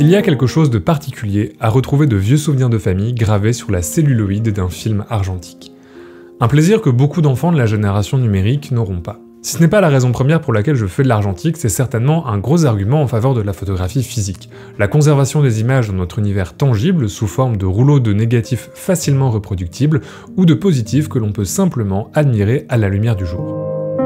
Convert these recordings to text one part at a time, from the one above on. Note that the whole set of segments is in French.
Il y a quelque chose de particulier à retrouver de vieux souvenirs de famille gravés sur la celluloïde d'un film argentique. Un plaisir que beaucoup d'enfants de la génération numérique n'auront pas. Si ce n'est pas la raison première pour laquelle je fais de l'argentique, c'est certainement un gros argument en faveur de la photographie physique. La conservation des images dans notre univers tangible sous forme de rouleaux de négatifs facilement reproductibles ou de positifs que l'on peut simplement admirer à la lumière du jour.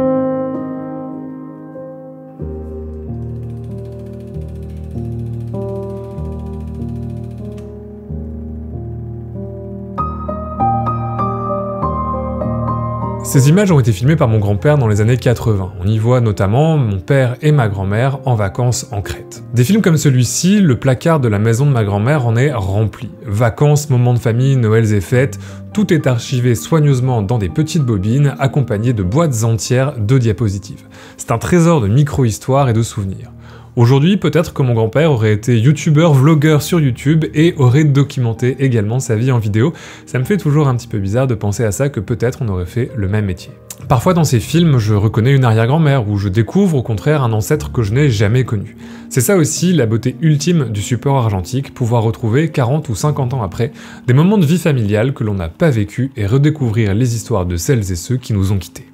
Ces images ont été filmées par mon grand-père dans les années 80. On y voit notamment mon père et ma grand-mère en vacances en Crète. Des films comme celui-ci, le placard de la maison de ma grand-mère en est rempli. Vacances, moments de famille, Noëls et fêtes, tout est archivé soigneusement dans des petites bobines accompagnées de boîtes entières de diapositives. C'est un trésor de micro-histoires et de souvenirs. Aujourd'hui, peut-être que mon grand-père aurait été youtubeur, vlogueur sur YouTube et aurait documenté également sa vie en vidéo. Ça me fait toujours un petit peu bizarre de penser à ça, que peut-être on aurait fait le même métier. Parfois dans ces films, je reconnais une arrière-grand-mère ou je découvre au contraire un ancêtre que je n'ai jamais connu. C'est ça aussi la beauté ultime du support argentique, pouvoir retrouver 40 ou 50 ans après des moments de vie familiale que l'on n'a pas vécu et redécouvrir les histoires de celles et ceux qui nous ont quittés.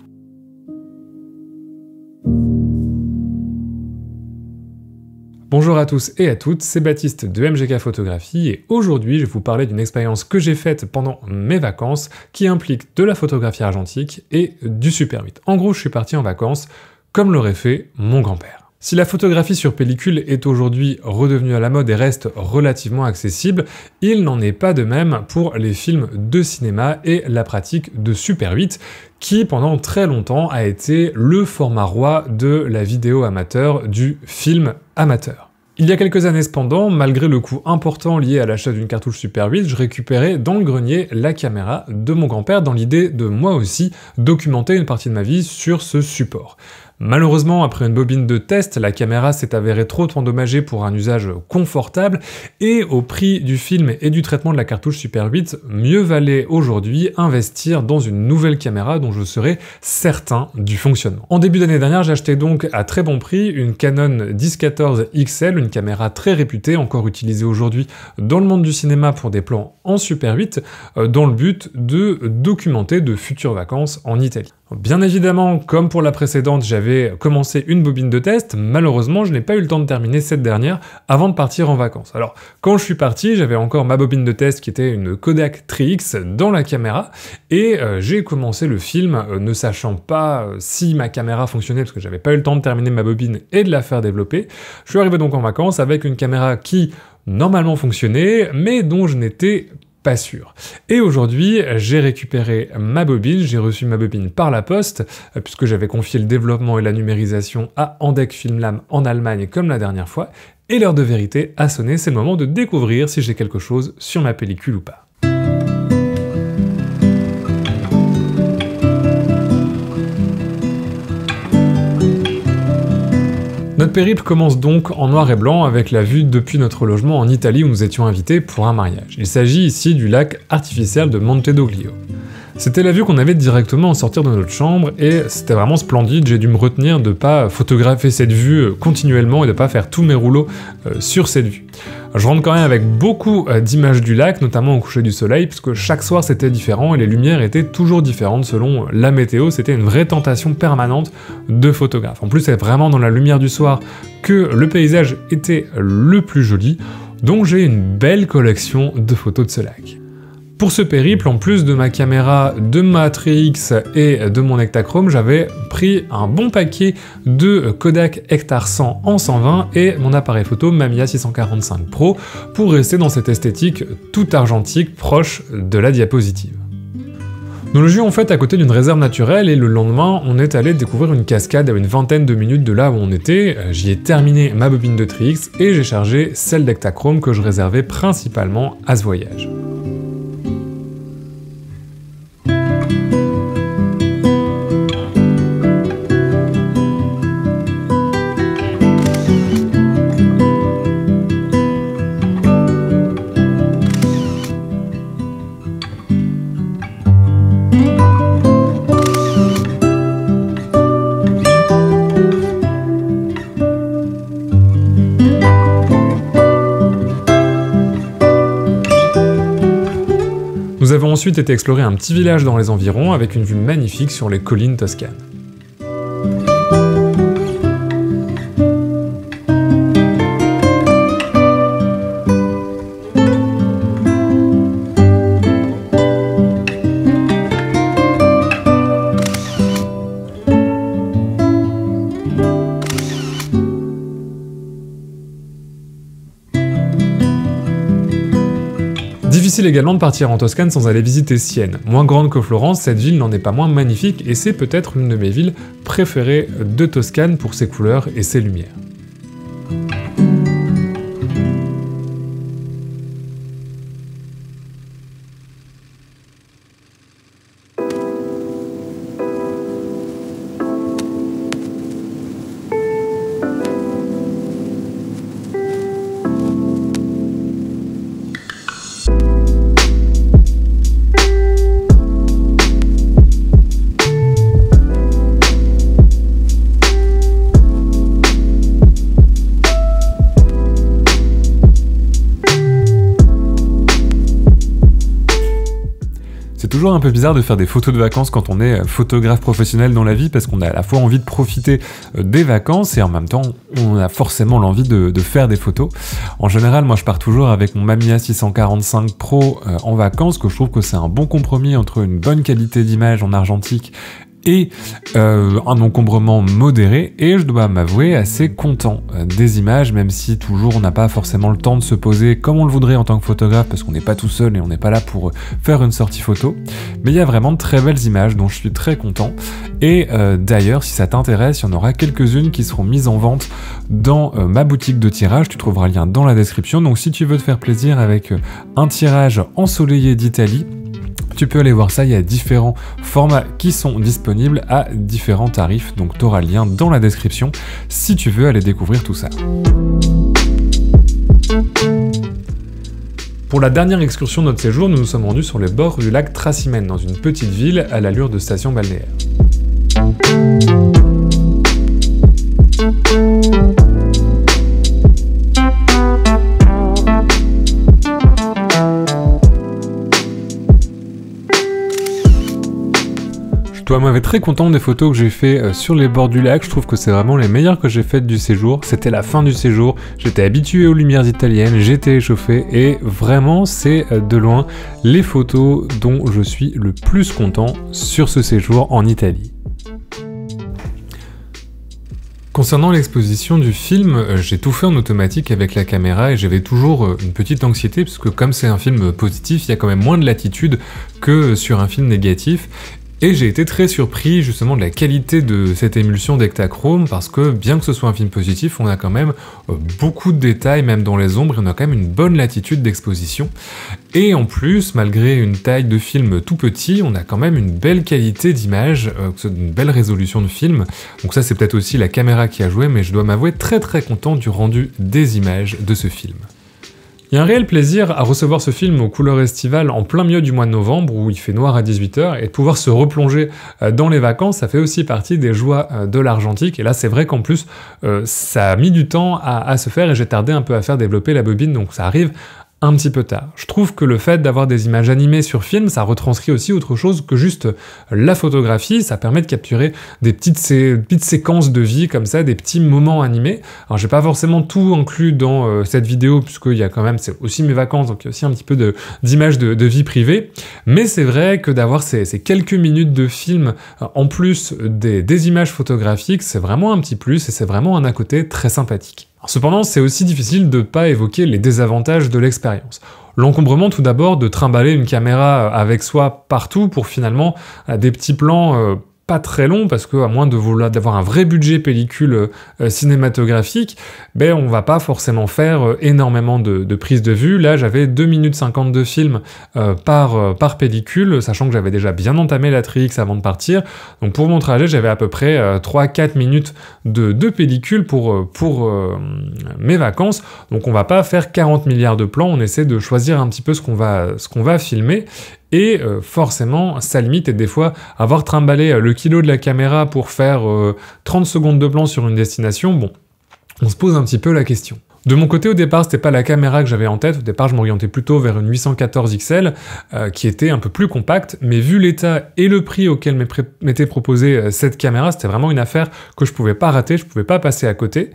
Bonjour à tous et à toutes, c'est Baptiste de MGK Photographie et aujourd'hui je vais vous parler d'une expérience que j'ai faite pendant mes vacances qui implique de la photographie argentique et du Super 8. En gros, je suis parti en vacances comme l'aurait fait mon grand-père. Si la photographie sur pellicule est aujourd'hui redevenue à la mode et reste relativement accessible, il n'en est pas de même pour les films de cinéma et la pratique de Super 8, qui pendant très longtemps a été le format roi de la vidéo amateur, du film amateur. Il y a quelques années cependant, malgré le coût important lié à l'achat d'une cartouche Super 8, je récupérais dans le grenier la caméra de mon grand-père dans l'idée de moi aussi documenter une partie de ma vie sur ce support. Malheureusement, après une bobine de test, la caméra s'est avérée trop endommagée pour un usage confortable, et au prix du film et du traitement de la cartouche Super 8, mieux valait aujourd'hui investir dans une nouvelle caméra dont je serais certain du fonctionnement. En début d'année dernière, j'ai acheté donc à très bon prix une Canon 1014 XL, une caméra très réputée, encore utilisée aujourd'hui dans le monde du cinéma pour des plans en Super 8, dans le but de documenter de futures vacances en Italie. Bien évidemment, comme pour la précédente, j'avais commencé une bobine de test, malheureusement je n'ai pas eu le temps de terminer cette dernière avant de partir en vacances. Alors quand je suis parti, j'avais encore ma bobine de test qui était une Kodak 3X dans la caméra, et j'ai commencé le film ne sachant pas si ma caméra fonctionnait parce que j'avais pas eu le temps de terminer ma bobine et de la faire développer. Je suis arrivé donc en vacances avec une caméra qui normalement fonctionnait, mais dont je n'étais pas sûr. Et aujourd'hui, j'ai récupéré ma bobine, j'ai reçu ma bobine par la poste, puisque j'avais confié le développement et la numérisation à Andec Filmlam en Allemagne comme la dernière fois, et l'heure de vérité a sonné, c'est le moment de découvrir si j'ai quelque chose sur ma pellicule ou pas. Notre périple commence donc en noir et blanc avec la vue depuis notre logement en Italie où nous étions invités pour un mariage. Il s'agit ici du lac artificiel de Monte d'Oglio. C'était la vue qu'on avait directement au sortir de notre chambre et c'était vraiment splendide. J'ai dû me retenir de pas photographier cette vue continuellement et de pas faire tous mes rouleaux sur cette vue. Je rentre quand même avec beaucoup d'images du lac, notamment au coucher du soleil, puisque chaque soir c'était différent et les lumières étaient toujours différentes selon la météo. C'était une vraie tentation permanente de photographe. En plus, c'est vraiment dans la lumière du soir que le paysage était le plus joli, donc j'ai une belle collection de photos de ce lac. Pour ce périple, en plus de ma caméra, de ma 3X et de mon Ektachrome, j'avais pris un bon paquet de Kodak Ektar 100 en 120 et mon appareil photo Mamiya 645 Pro pour rester dans cette esthétique tout argentique proche de la diapositive. Nous logions en fait à côté d'une réserve naturelle et le lendemain, on est allé découvrir une cascade à une vingtaine de minutes de là où on était. J'y ai terminé ma bobine de 3X et j'ai chargé celle d'Ektachrome que je réservais principalement à ce voyage. ensuite été explorer un petit village dans les environs avec une vue magnifique sur les collines toscanes. Difficile également de partir en Toscane sans aller visiter Sienne. Moins grande que Florence, cette ville n'en est pas moins magnifique et c'est peut-être l'une de mes villes préférées de Toscane pour ses couleurs et ses lumières. C'est toujours un peu bizarre de faire des photos de vacances quand on est photographe professionnel dans la vie parce qu'on a à la fois envie de profiter des vacances et en même temps on a forcément l'envie de faire des photos. En général, moi je pars toujours avec mon Mamiya 645 Pro en vacances, que je trouve que c'est un bon compromis entre une bonne qualité d'image en argentique et un encombrement modéré, et je dois m'avouer assez content des images, même si toujours on n'a pas forcément le temps de se poser comme on le voudrait en tant que photographe, parce qu'on n'est pas tout seul et on n'est pas là pour faire une sortie photo, mais il y a vraiment de très belles images dont je suis très content, et d'ailleurs si ça t'intéresse, il y en aura quelques-unes qui seront mises en vente dans ma boutique de tirage, tu trouveras le lien dans la description, donc si tu veux te faire plaisir avec un tirage ensoleillé d'Italie, tu peux aller voir ça, il y a différents formats qui sont disponibles à différents tarifs, donc tu auras le lien dans la description si tu veux aller découvrir tout ça. Pour la dernière excursion de notre séjour, nous nous sommes rendus sur les bords du lac Trasimène, dans une petite ville à l'allure de station balnéaire. Je dois m'avouer très content des photos que j'ai fait sur les bords du lac, je trouve que c'est vraiment les meilleures que j'ai faites du séjour, c'était la fin du séjour, j'étais habitué aux lumières italiennes, j'étais échauffé et vraiment c'est de loin les photos dont je suis le plus content sur ce séjour en Italie. Concernant l'exposition du film, j'ai tout fait en automatique avec la caméra et j'avais toujours une petite anxiété parce que comme c'est un film positif, il y a quand même moins de latitude que sur un film négatif. Et j'ai été très surpris justement de la qualité de cette émulsion d'Ektachrome parce que bien que ce soit un film positif, on a quand même beaucoup de détails, même dans les ombres, et on a quand même une bonne latitude d'exposition. Et en plus, malgré une taille de film tout petit, on a quand même une belle qualité d'image, une belle résolution de film. Donc ça c'est peut-être aussi la caméra qui a joué, mais je dois m'avouer très content du rendu des images de ce film. Il y a un réel plaisir à recevoir ce film aux couleurs estivales en plein milieu du mois de novembre où il fait noir à 18 h et de pouvoir se replonger dans les vacances, ça fait aussi partie des joies de l'argentique. Et là c'est vrai qu'en plus ça a mis du temps à se faire et j'ai tardé un peu à faire développer la bobine, donc ça arrive un petit peu tard. Je trouve que le fait d'avoir des images animées sur film, ça retranscrit aussi autre chose que juste la photographie, ça permet de capturer des petites séquences de vie comme ça, des petits moments animés. Alors j'ai pas forcément tout inclus dans cette vidéo, puisqu'il y a quand même, c'est aussi mes vacances, donc il y a aussi un petit peu d'images de vie privée, mais c'est vrai que d'avoir ces quelques minutes de film en plus des images photographiques, c'est vraiment un petit plus et c'est vraiment un à côté très sympathique. Cependant, c'est aussi difficile de ne pas évoquer les désavantages de l'expérience. L'encombrement tout d'abord de trimballer une caméra avec soi partout pour finalement des petits plans pas très longs, parce que à moins d'avoir un vrai budget pellicule cinématographique, ben on va pas forcément faire énormément de prises de vue. Là j'avais 2 minutes 50 de film par pellicule, sachant que j'avais déjà bien entamé la Tri-X avant de partir, donc pour mon trajet j'avais à peu près 3-4 minutes de pellicule pour mes vacances, donc on va pas faire 40 milliards de plans, on essaie de choisir un petit peu ce qu'on va filmer. Et forcément, ça limite, et des fois, avoir trimballé le kilo de la caméra pour faire 30 secondes de plan sur une destination, bon, on se pose un petit peu la question. De mon côté, au départ, c'était pas la caméra que j'avais en tête. Au départ, je m'orientais plutôt vers une 814 XL, qui était un peu plus compacte, mais vu l'état et le prix auquel m'était proposé cette caméra, c'était vraiment une affaire que je pouvais pas rater, je pouvais pas passer à côté.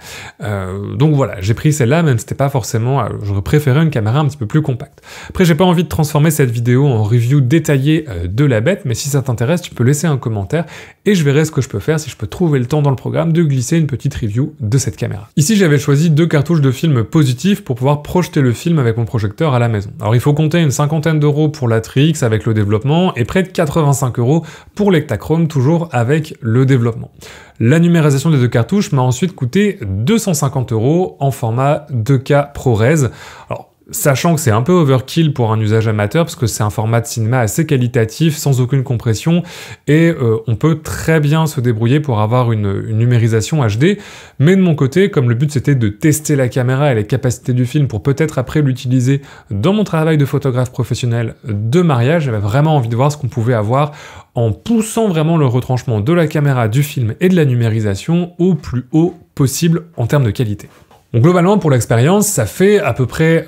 Donc voilà, j'ai pris celle-là, même si c'était pas forcément... j'aurais préféré une caméra un petit peu plus compacte. Après, j'ai pas envie de transformer cette vidéo en review détaillée de la bête, mais si ça t'intéresse, tu peux laisser un commentaire et je verrai ce que je peux faire, si je peux trouver le temps dans le programme de glisser une petite review de cette caméra. Ici, j'avais choisi 2 cartouches de film positif pour pouvoir projeter le film avec mon projecteur à la maison. Alors il faut compter une 50aine d'euros pour la Tri-X avec le développement et près de 85 € pour l'Ektachrome toujours avec le développement. La numérisation des 2 cartouches m'a ensuite coûté 250 € en format 2K ProRes. Alors, sachant que c'est un peu overkill pour un usage amateur, parce que c'est un format de cinéma assez qualitatif, sans aucune compression, et on peut très bien se débrouiller pour avoir une numérisation HD, mais de mon côté, comme le but c'était de tester la caméra et les capacités du film pour peut-être après l'utiliser dans mon travail de photographe professionnel de mariage, j'avais vraiment envie de voir ce qu'on pouvait avoir en poussant vraiment le retranchement de la caméra, du film et de la numérisation au plus haut possible en termes de qualité. Donc globalement, pour l'expérience, ça fait à peu près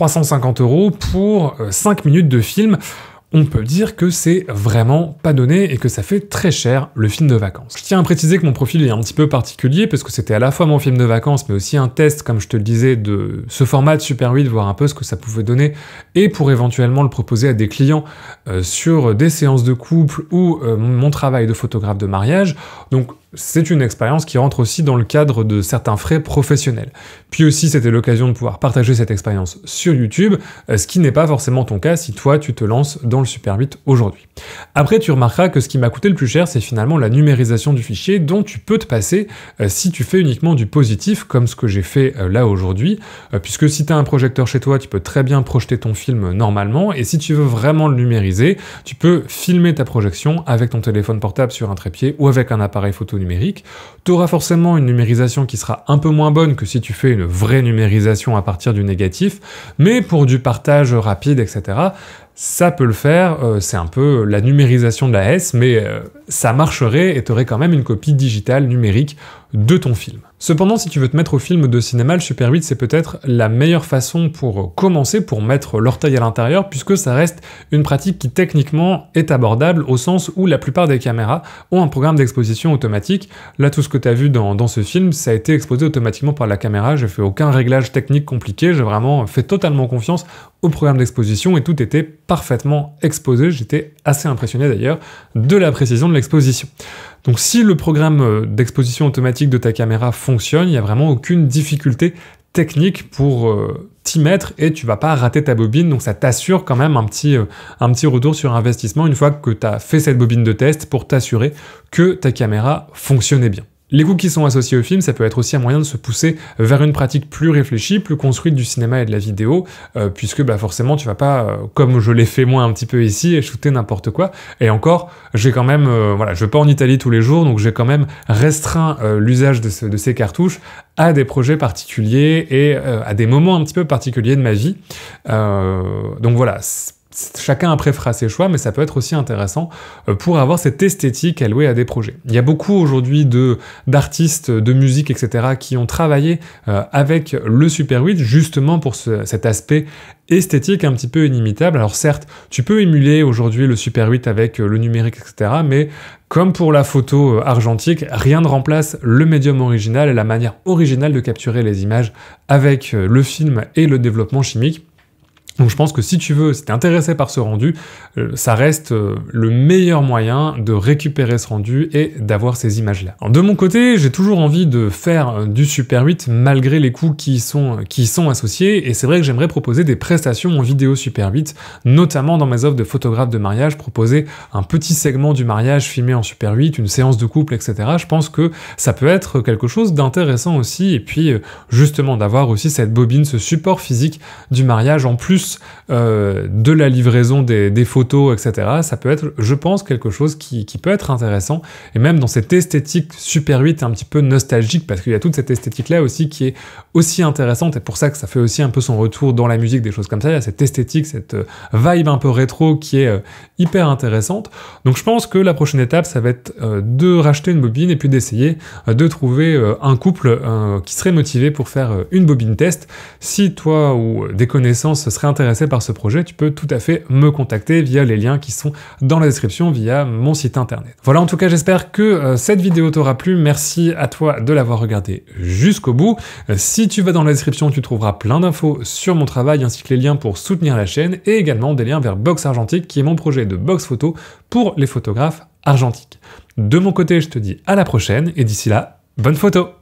350 € pour 5 minutes de film. On peut dire que c'est vraiment pas donné et que ça fait très cher le film de vacances. Je tiens à préciser que mon profil est un petit peu particulier parce que c'était à la fois mon film de vacances mais aussi un test, comme je te le disais, de ce format de Super 8, voir un peu ce que ça pouvait donner et pour éventuellement le proposer à des clients sur des séances de couple ou mon travail de photographe de mariage. Donc c'est une expérience qui rentre aussi dans le cadre de certains frais professionnels. Puis aussi, c'était l'occasion de pouvoir partager cette expérience sur YouTube, ce qui n'est pas forcément ton cas si toi, tu te lances dans le Super 8 aujourd'hui. Après, tu remarqueras que ce qui m'a coûté le plus cher, c'est finalement la numérisation du fichier dont tu peux te passer si tu fais uniquement du positif, comme ce que j'ai fait là aujourd'hui, puisque si tu as un projecteur chez toi, tu peux très bien projeter ton film normalement, et si tu veux vraiment le numériser, tu peux filmer ta projection avec ton téléphone portable sur un trépied ou avec un appareil photo numérique. Tu auras forcément une numérisation qui sera un peu moins bonne que si tu fais une vraie numérisation à partir du négatif, mais pour du partage rapide, etc., ça peut le faire, c'est un peu la numérisation de la S, mais ça marcherait et tu aurais quand même une copie digitale numérique de ton film. Cependant, si tu veux te mettre au film de cinéma, le Super 8 c'est peut-être la meilleure façon pour commencer, pour mettre l'orteil à l'intérieur, puisque ça reste une pratique qui techniquement est abordable, au sens où la plupart des caméras ont un programme d'exposition automatique. Là, tout ce que tu as vu dans ce film, ça a été exposé automatiquement par la caméra, j'ai fait aucun réglage technique compliqué, j'ai vraiment fait totalement confiance au programme d'exposition et tout était parfaitement exposé. J'étais assez impressionné d'ailleurs de la précision de l'exposition. Donc si le programme d'exposition automatique de ta caméra fonctionne, il n'y a vraiment aucune difficulté technique pour t'y mettre et tu vas pas rater ta bobine, donc ça t'assure quand même un petit retour sur investissement une fois que tu as fait cette bobine de test pour t'assurer que ta caméra fonctionnait bien. Les coûts qui sont associés au film, ça peut être aussi un moyen de se pousser vers une pratique plus réfléchie, plus construite du cinéma et de la vidéo, puisque forcément tu vas pas, comme je l'ai fait moi un petit peu ici, shooter n'importe quoi. Et encore, j'ai quand même, je vais pas en Italie tous les jours, donc j'ai quand même restreint l'usage de ces cartouches à des projets particuliers et à des moments un petit peu particuliers de ma vie. Donc voilà. Chacun après fera ses choix, mais ça peut être aussi intéressant pour avoir cette esthétique allouée à des projets. Il y a beaucoup aujourd'hui d'artistes, de musique, etc. qui ont travaillé avec le Super 8 justement pour cet aspect esthétique un petit peu inimitable. Alors certes, tu peux émuler aujourd'hui le Super 8 avec le numérique, etc. Mais comme pour la photo argentique, rien ne remplace le médium original et la manière originale de capturer les images avec le film et le développement chimique. Donc je pense que si tu t'es intéressé par ce rendu, ça reste le meilleur moyen de récupérer ce rendu et d'avoir ces images-là. De mon côté, j'ai toujours envie de faire du Super 8 malgré les coûts qui y sont associés, et c'est vrai que j'aimerais proposer des prestations en vidéo Super 8, notamment dans mes offres de photographe de mariage, proposer un petit segment du mariage filmé en Super 8, une séance de couple, etc. Je pense que ça peut être quelque chose d'intéressant aussi, et puis justement d'avoir aussi cette bobine, ce support physique du mariage en plus plus de la livraison des photos, etc. Ça peut être, je pense, quelque chose qui peut être intéressant, et même dans cette esthétique Super 8 un petit peu nostalgique, parce qu'il y a toute cette esthétique-là aussi qui est aussi intéressante, et pour ça que ça fait aussi un peu son retour dans la musique, des choses comme ça. Il y a cette esthétique, cette vibe un peu rétro qui est hyper intéressante. Donc je pense que la prochaine étape, ça va être de racheter une bobine et puis d'essayer de trouver un couple qui serait motivé pour faire une bobine test. Si toi ou des connaissances seraient intéressés par ce projet, tu peux tout à fait me contacter via les liens qui sont dans la description, via mon site internet. Voilà, en tout cas, j'espère que cette vidéo t'aura plu. Merci à toi de l'avoir regardé jusqu'au bout. Si tu vas dans la description, tu trouveras plein d'infos sur mon travail ainsi que les liens pour soutenir la chaîne et également des liens vers Box Argentique qui est mon projet de box photo pour les photographes argentiques. De mon côté, je te dis à la prochaine et d'ici là, bonne photo!